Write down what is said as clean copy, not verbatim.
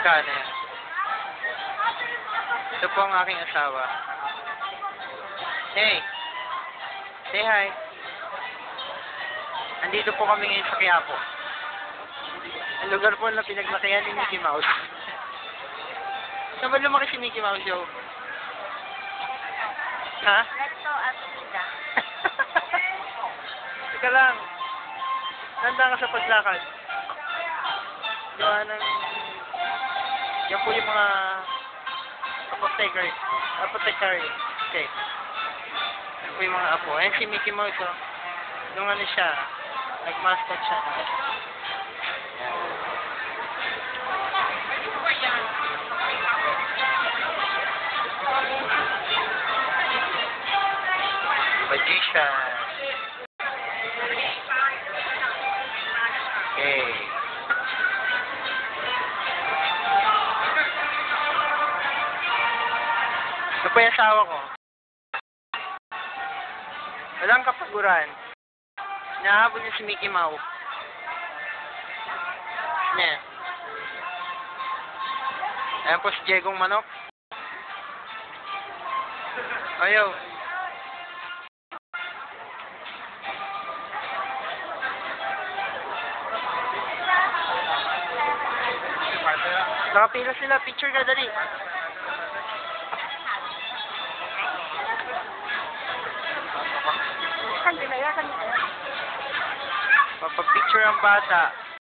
Magkano yan? Ito po ang aking asawa. Hey! Say hi! Andito po kami ngayon sa Quiapo. Ang lugar po na pinaglakihan ni Mickey Mouse. Saan ba lumaki si Mickey Mouse, yo? Ha? Recto Avenida. Teka lang. Nanda ka sa paglakad. Gawa ng... Yan po yung mga... apothecary. Okay. Yan po yung mga apo. Ayan si Mickey Mouse, oh. Nung ano siya, nag-mascot siya. Magician. Okay. Ito po yung asawa ko. Walang kapaguran. Nahabol niya si Mickey Mouse. Yan. Ayan po si Diegong Manok. Ayaw. Nakapila sila. Picture ka, dali. Papapicture ang bata.